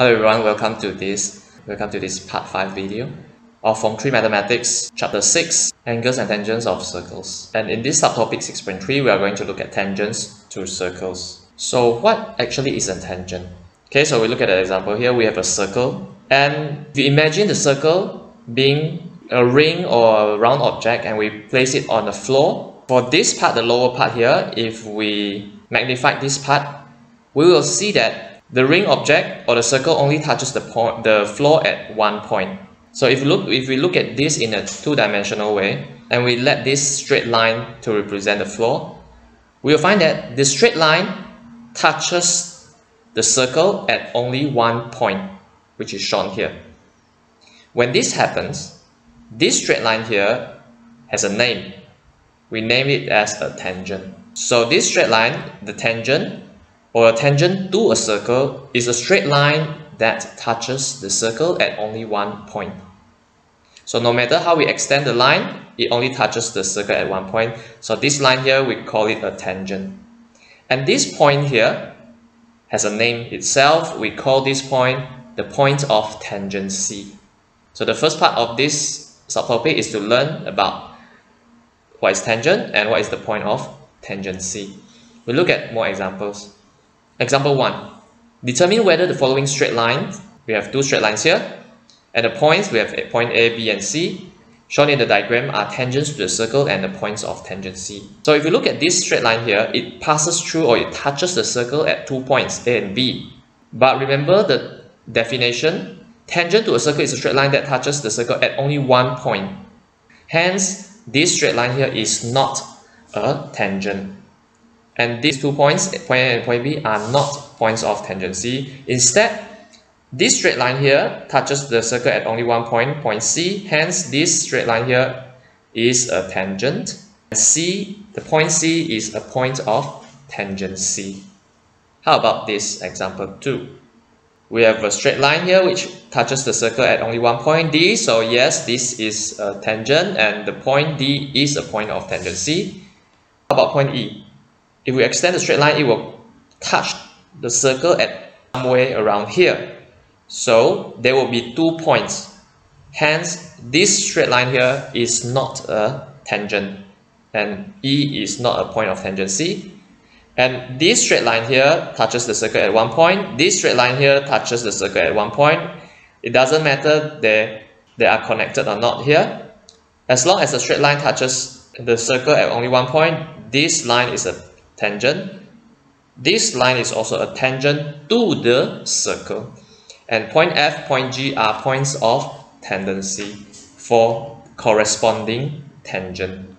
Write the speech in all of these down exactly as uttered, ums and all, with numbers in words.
Hello everyone, welcome to this welcome to this part five video of Form three Mathematics, Chapter six, Angles and Tangents of Circles. And in this subtopic six point three, we are going to look at tangents to circles. So what actually is a tangent? Okay, so we look at an example here. We have a circle, and if you imagine the circle being a ring or a round object and we place it on the floor. For this part, the lower part here, if we magnify this part, we will see that the ring object or the circle only touches the point, the floor at one point. So if you look, if we look at this in a two-dimensional way, and we let this straight line to represent the floor, we will find that the straight line touches the circle at only one point, which is shown here. When this happens, this straight line here has a name. We name it as a tangent. So this straight line, the tangent, or a tangent to a circle, is a straight line that touches the circle at only one point. So no matter how we extend the line, it only touches the circle at one point. So this line here, we call it a tangent. And this point here has a name itself. We call this point the point of tangency. So the first part of this subtopic is to learn about what is tangent and what is the point of tangency. We look at more examples. Example one. Determine whether the following straight lines, we have two straight lines here, and the points, we have point A, B, and C, shown in the diagram are tangents to the circle and the points of tangency. So if you look at this straight line here, it passes through or it touches the circle at two points, A and B. But remember the definition, tangent to a circle is a straight line that touches the circle at only one point. Hence, this straight line here is not a tangent. And these two points, point A and point B, are not points of tangency. Instead, this straight line here touches the circle at only one point, point C. Hence, this straight line here is a tangent. C, the point C is a point of tangency. How about this example two? We have a straight line here which touches the circle at only one point D. So yes, this is a tangent and the point D is a point of tangency. How about point E? If we extend the straight line, it will touch the circle at somewhere around here. So there will be two points. Hence, this straight line here is not a tangent, and E is not a point of tangency. And this straight line here touches the circle at one point. This straight line here touches the circle at one point. It doesn't matter they, they are connected or not here. As long as the straight line touches the circle at only one point, this line is a tangent. This line is also a tangent to the circle. And point F, point G are points of tendency for corresponding tangent.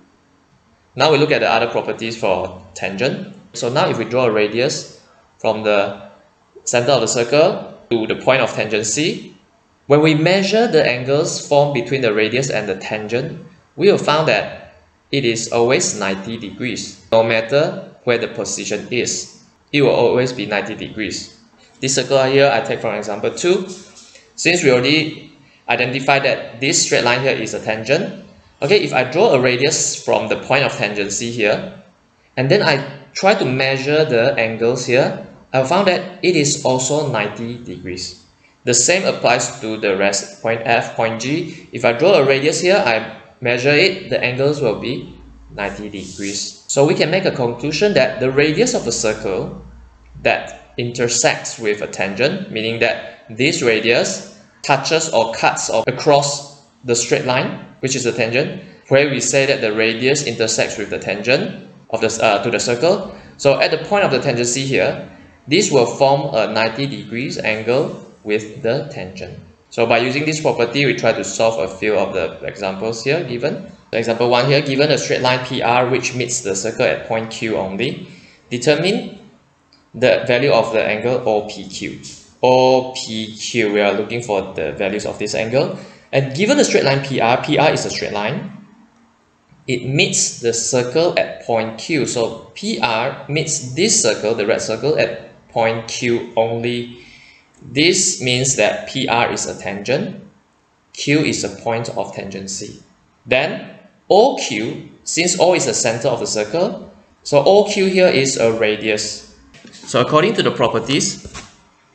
Now we look at the other properties for tangent. So now if we draw a radius from the center of the circle to the point of tangency, when we measure the angles formed between the radius and the tangent, we will find that it is always ninety degrees. No matter where the position is, it will always be ninety degrees. This circle here I take from example two. Since we already identified that this straight line here is a tangent, okay, if I draw a radius from the point of tangency here, and then I try to measure the angles here, I found that it is also ninety degrees. The same applies to the rest, point F, point G. If I draw a radius here, I measure it, the angles will be ninety degrees. So we can make a conclusion that the radius of a circle that intersects with a tangent, meaning that this radius touches or cuts or across the straight line, which is the tangent, where we say that the radius intersects with the tangent of the, uh, to the circle. So at the point of the tangency here, this will form a ninety degrees angle with the tangent. So by using this property, we try to solve a few of the examples here given. So example one here, given a straight line P R which meets the circle at point Q only, determine the value of the angle O P Q. O P Q, we are looking for the values of this angle. And given the straight line P R, P R is a straight line, it meets the circle at point Q. So P R meets this circle, the red circle, at point Q only. This means that P R is a tangent, Q is a point of tangency. Then O Q, since O is the center of the circle, so O Q here is a radius. So according to the properties,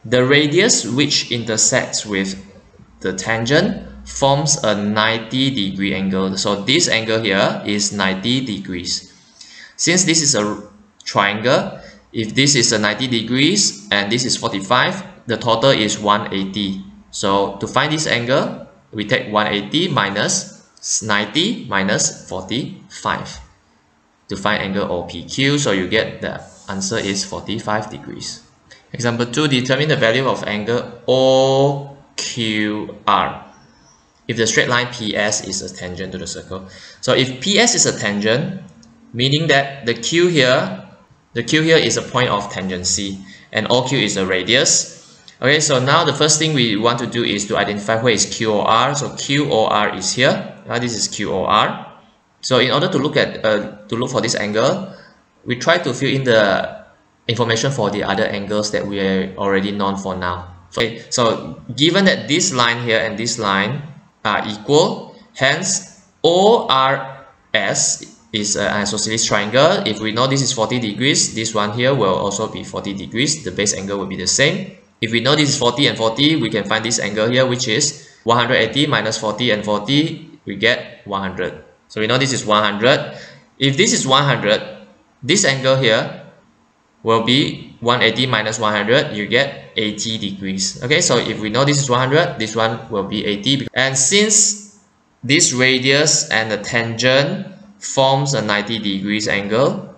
the radius which intersects with the tangent forms a ninety degree angle. So this angle here is ninety degrees. Since this is a triangle, if this is a ninety degrees and this is forty-five, the total is one hundred eighty. So to find this angle, we take one hundred eighty minus ninety minus forty-five to find angle O P Q. So you get the answer is forty-five degrees. Example two, determine the value of angle O Q R if the straight line P S is a tangent to the circle. So if P S is a tangent, meaning that the Q here, the Q here is a point of tangency and O Q is a radius. Okay, so now the first thing we want to do is to identify where is Q O R. So Q O R is here. Now this is Q O R. So in order to look at uh, to look for this angle, we try to fill in the information for the other angles that we are already known for now. Okay, so given that this line here and this line are equal, hence O R S is an isosceles triangle. If we know this is forty degrees, this one here will also be forty degrees. The base angle will be the same. If we know this is forty and forty, we can find this angle here, which is one hundred eighty minus forty and forty, we get one hundred. So we know this is one hundred. If this is one hundred, this angle here will be one hundred eighty minus one hundred, you get eighty degrees. Okay, so if we know this is one hundred, this one will be eighty. And since this radius and the tangent forms a ninety degrees angle,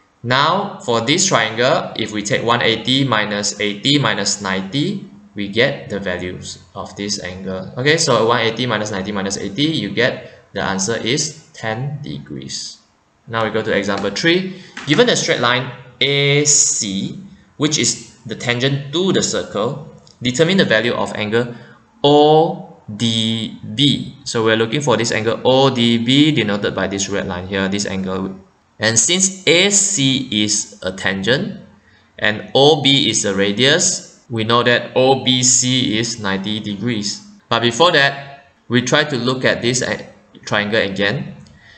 now for this triangle, if we take one hundred eighty minus eighty minus ninety, we get the values of this angle. Okay, so one hundred eighty minus ninety minus eighty, you get the answer is ten degrees. Now we go to example three. Given the straight line A C, which is the tangent to the circle, determine the value of angle O D B. So we're looking for this angle O D B denoted by this red line here, this angle. And since A C is a tangent and O B is a radius, we know that O B C is ninety degrees. But before that, we try to look at this triangle again.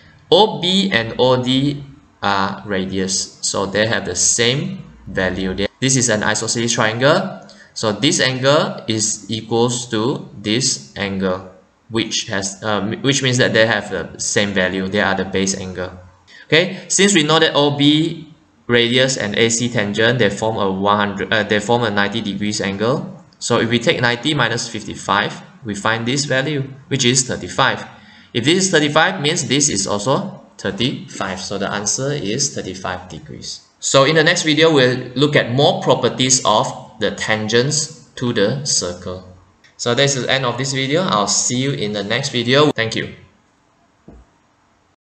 O B and O D are radius, so they have the same value. This is an isosceles triangle, so this angle is equals to this angle, which has um, which means that they have the same value. They are the base angle. Okay, since we know that O B radius and A C tangent, they form a one hundred uh, they form a ninety degrees angle. So if we take ninety minus fifty-five, we find this value, which is thirty-five. If this is thirty-five, means this is also thirty-five. So the answer is thirty-five degrees. So in the next video, we'll look at more properties of the tangents to the circle. So that's the end of this video. I'll see you in the next video. Thank you.